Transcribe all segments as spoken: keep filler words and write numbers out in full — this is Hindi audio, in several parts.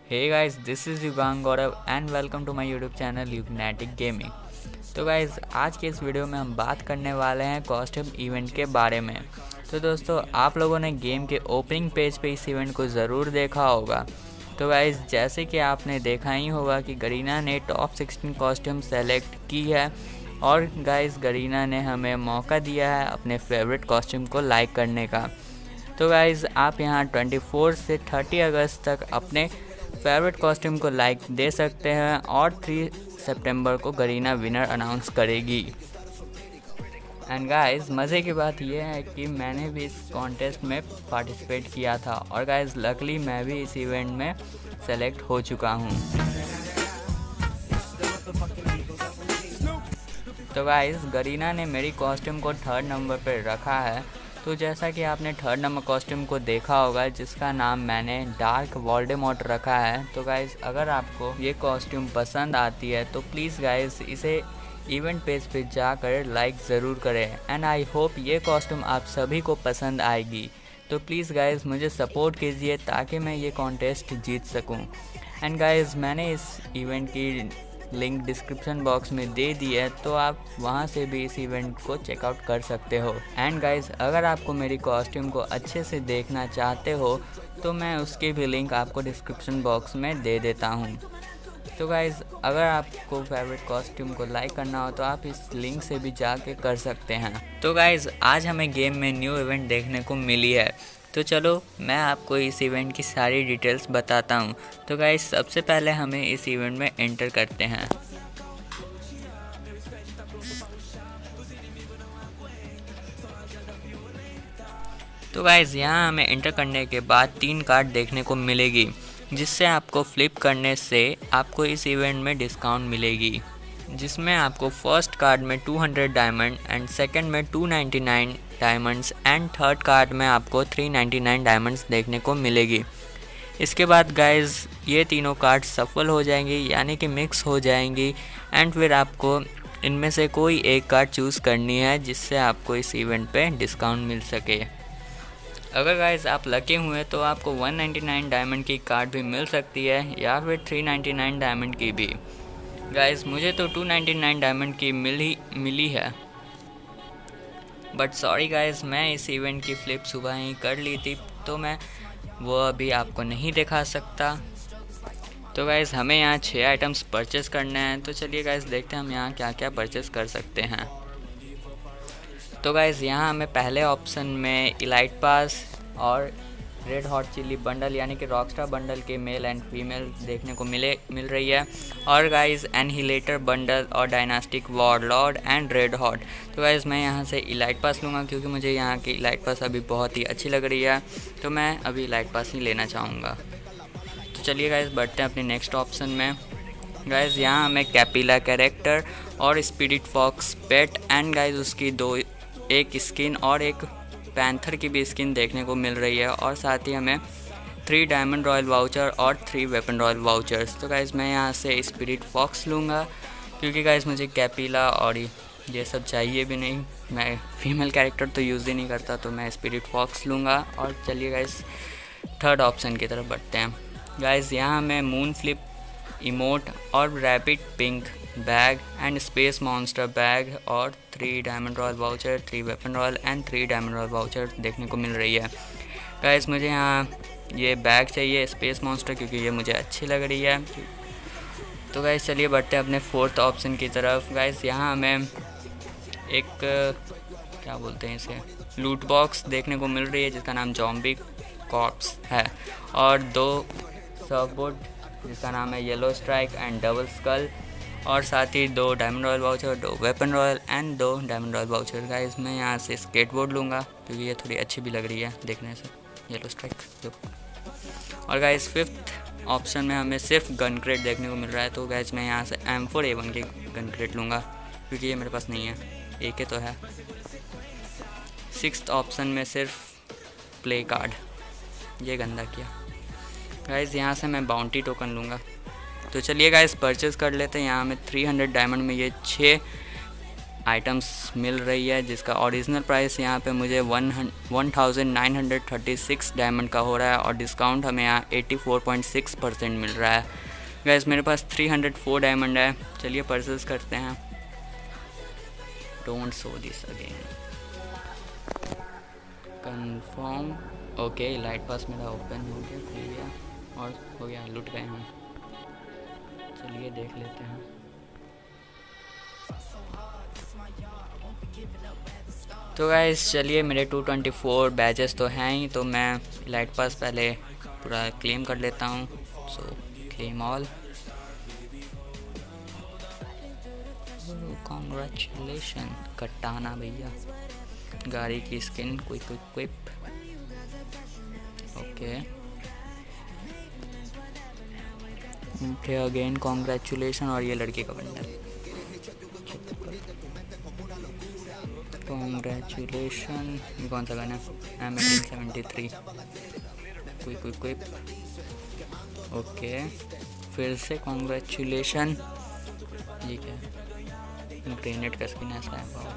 Hey guys, this is Yugang Gaurav and welcome to my YouTube channel Yugnetic gaming. तो गाइस, आज के इस वीडियो में हम बात करने वाले हैं कॉस्ट्यूम इवेंट के बारे में। तो दोस्तों, आप लोगों ने गेम के ओपनिंग पेज पे इस इवेंट को ज़रूर देखा होगा। तो गाइस, जैसे कि आपने देखा ही होगा कि गरीना ने टॉप सिक्सटीन कॉस्ट्यूम सेलेक्ट की है और गाइस गरीना ने हमें मौका दिया है अपने फेवरेट कॉस्ट्यूम को लाइक करने का। तो गाइस, आप यहाँ चौबीस से तीस अगस्त तक अपने फेवरेट कॉस्ट्यूम को लाइक दे सकते हैं और तीन सितंबर को गरीना विनर अनाउंस करेगी। एंड गाइस, मज़े की बात यह है कि मैंने भी इस कॉन्टेस्ट में पार्टिसिपेट किया था और गाइस लकली मैं भी इस इवेंट में सेलेक्ट हो चुका हूँ। तो गाइस, गरीना ने मेरी कॉस्ट्यूम को थर्ड नंबर पर रखा है। तो जैसा कि आपने थर्ड नंबर कॉस्ट्यूम को देखा होगा जिसका नाम मैंने डार्क वोल्डेमॉर्ट रखा है। तो गाइस, अगर आपको ये कॉस्ट्यूम पसंद आती है तो प्लीज़ गाइस इसे इवेंट पेज पे जाकर लाइक ज़रूर करें एंड आई होप ये कॉस्ट्यूम आप सभी को पसंद आएगी। तो प्लीज़ गाइस मुझे सपोर्ट कीजिए ताकि मैं ये कॉन्टेस्ट जीत सकूं। एंड गाइस, मैंने इस इवेंट की लिंक डिस्क्रिप्शन बॉक्स में दे दी है, तो आप वहां से भी इस इवेंट को चेकआउट कर सकते हो। एंड गाइस, अगर आपको मेरी कॉस्ट्यूम को अच्छे से देखना चाहते हो तो मैं उसकी भी लिंक आपको डिस्क्रिप्शन बॉक्स में दे देता हूं। तो गाइस, अगर आपको फेवरेट कॉस्ट्यूम को लाइक करना हो तो आप इस लिंक से भी जाके कर सकते हैं। तो गाइस, आज हमें गेम में न्यू इवेंट देखने को मिली है। तो चलो मैं आपको इस इवेंट की सारी डिटेल्स बताता हूँ। तो गाइस, सबसे पहले हमें इस इवेंट में एंटर करते हैं। तो गाइस, यहाँ हमें एंटर करने के बाद तीन कार्ड देखने को मिलेगी जिससे आपको फ्लिप करने से आपको इस इवेंट में डिस्काउंट मिलेगी, जिसमें आपको फर्स्ट कार्ड में दो सौ डायमंड एंड सेकंड में दो सौ निन्यानवे डायमंड्स एंड थर्ड कार्ड में आपको तीन सौ निन्यानवे डायमंड्स देखने को मिलेगी। इसके बाद गाइस, ये तीनों कार्ड सफल हो जाएंगी यानी कि मिक्स हो जाएंगी एंड फिर आपको इनमें से कोई एक कार्ड चूज़ करनी है जिससे आपको इस इवेंट पे डिस्काउंट मिल सके। अगर गाइस आप लकी हुए तो आपको एक सौ निन्यानवे डायमंड की कार्ड भी मिल सकती है या फिर तीन सौ निन्यानवे डायमंड की भी। गाइस, मुझे तो दो सौ निन्यानवे डायमंड की मिली मिली है, बट सॉरी गाइस, मैं इस इवेंट की फ्लिप सुबह ही कर ली थी तो मैं वो अभी आपको नहीं दिखा सकता। तो गाइस, हमें यहाँ छः आइटम्स परचेस करने हैं। तो चलिए गाइस, देखते हैं हम यहाँ क्या क्या परचेस कर सकते हैं। तो गाइस, यहाँ हमें पहले ऑप्शन में इलाइट पास और रेड हॉट चिली बंडल यानी कि रॉकस्टार बंडल के मेल एंड फीमेल देखने को मिले मिल रही है और गाइस एनहिलेटर बंडल और dynastic warlord and red hot. तो गाइस, मैं यहाँ से इलाइट पास लूँगा क्योंकि मुझे यहाँ की इलाइट पास अभी बहुत ही अच्छी लग रही है, तो मैं अभी इलाइट पास ही लेना चाहूँगा। तो चलिए गाइस, बढ़ते हैं अपने नेक्स्ट ऑप्शन में। गाइस, यहाँ हमें कैपिला कैरेक्टर और spirit fox pet and guys उसकी दो एक स्किन और एक पैंथर की भी स्किन देखने को मिल रही है और साथ ही हमें थ्री डायमंड रॉयल वाउचर और थ्री वेपन रॉयल वाउचर्स। तो गाइस, मैं यहाँ से स्पिरिट फॉक्स लूँगा क्योंकि गाइस मुझे कैपिला और ये सब चाहिए भी नहीं, मैं फीमेल कैरेक्टर तो यूज़ ही नहीं करता, तो मैं स्पिरिट फॉक्स लूँगा। और चलिए गाइस, थर्ड ऑप्शन की तरफ बढ़ते हैं। गाइस, यहाँ हमें मून फ्लिप इमोट और rapid pink bag and space monster bag और three diamond royal voucher, three weapon royal and three diamond royal voucher देखने को मिल रही है। गाइस, मुझे यहाँ ये बैग चाहिए स्पेस मॉन्स्टर क्योंकि ये मुझे अच्छी लग रही है। तो गाइस, चलिए बढ़ते हैं अपने फोर्थ ऑप्शन की तरफ। गाइस, यहाँ हमें एक क्या बोलते हैं इसे लूट बॉक्स देखने को मिल रही है जिसका नाम जॉम्बी कॉर्प्स है और दो सर्फबोर्ड जिसका नाम है yellow strike and double skull और साथ ही दो डायमंड रॉयल वाउचर, दो वेपन रॉयल एंड दो डायमंड रॉयल वाउचर। गाइस, मैं यहाँ से स्केटबोर्ड लूँगा क्योंकि ये थोड़ी अच्छी भी लग रही है देखने से, येलो स्ट्राइक जो। और गाइस, फिफ्थ ऑप्शन में हमें सिर्फ गन क्रेट देखने को मिल रहा है। तो गाइस, मैं यहाँ से एम फोर ए वन की गन क्रेट लूँगा क्योंकि ये मेरे पास नहीं है, एक ही तो है। सिक्स्थ ऑप्शन में सिर्फ प्ले कार्ड, ये गंदा किया। गाइस, यहाँ से मैं बाउंटी टोकन लूँगा। तो चलिए गाइस, परचेज़ कर लेते हैं। यहाँ हमें तीन सौ डायमंड में ये छः आइटम्स मिल रही है, जिसका ओरिजिनल प्राइस यहाँ पे मुझे one one thousand nine hundred thirty six diamond का हो रहा है और डिस्काउंट हमें यहाँ eighty four point six percent मिल रहा है। गाइस मेरे पास थ्री हंड्रेड फोर डायमंड है। चलिए परचेस करते हैं। Don't show this again. Confirm. Okay, light pass मेरा ओपन हो गया, खुल गया और हो गया, लुट गए हम। चलिए देख लेते हैं। तो गाइस चलिए, मेरे टू ट्वेंटी फोर बैचेस तो हैं ही, तो मैं लाइट पास पहले पूरा क्लेम कर लेता हूँ। सो क्लेम ऑल। कॉन्ग्रेचुलेशन कटाना भैया। गाड़ी की skin quick quick quick. Okay okay again congratulation. और ये लड़की का बंडल। कॉन्ग्रेचुलेशन। ये कौन सा गाना? M eighteen seventy three. Quick quick quick. Okay फिर से कॉन्ग्रेचुलेशन। ये क्या है? ग्रेनेड का स्किन ऐसा है।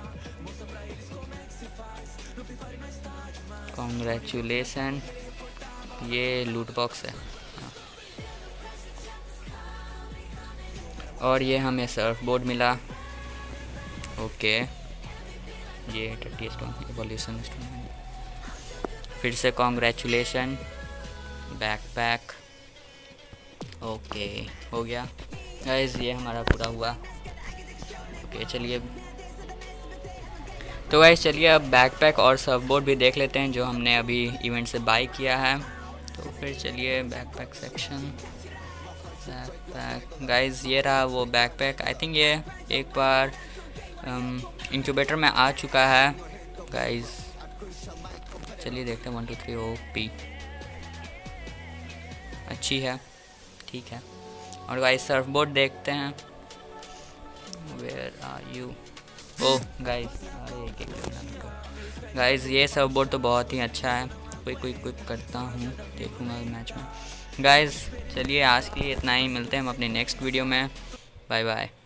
कॉन्ग्रेचुलेशन। ये लूट बॉक्स है। और ये हमें सर्फ बोर्ड मिला। ओके ये टट्टी स्टोन, एवोल्यूशन स्टोन। फिर से कॉन्ग्रेचुलेशन। बैकपैक। ओके हो गया गाइस, ये हमारा पूरा हुआ। ओके चलिए, तो गाइस चलिए अब बैकपैक और सर्फ बोर्ड भी देख लेते हैं जो हमने अभी इवेंट से बाय किया है। तो फिर चलिए बैकपैक सेक्शन। बैकपैक गाइस ये रहा वो बैकपैक। आई थिंक ये एक बार इंक्यूबेटर में आ चुका है गाइस। चलिए देखते हैं। One two three O P अच्छी है, ठीक है। और गाइस सर्फ बोर्ड देखते हैं। Where are you? Oh guys, guys ये सर्फ बोर्ड तो बहुत ही अच्छा है। कोई कोई क्विक करता हूँ, देखूँगा मैच में। गाइस चलिए आज के लिए इतना ही, मिलते हैं हम अपनी नेक्स्ट वीडियो में। Bye bye.